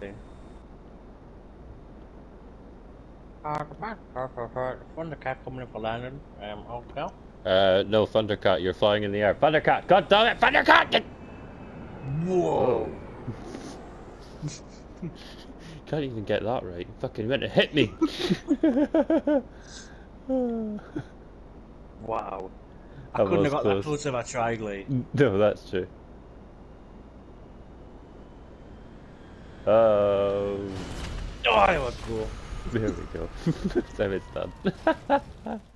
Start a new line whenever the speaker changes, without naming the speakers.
Thundercat coming in for landing. Oh no.
No, Thundercat, you're flying in the air. Thundercat, god damn it, Thundercat!
Whoa!
Can't even get that right. Fucking went to hit me.
Wow. I
That
couldn't
was
have got
close.
that close if I tried, Lee.
No, that's true.
Oh, it was cool.
There we go. So it's done.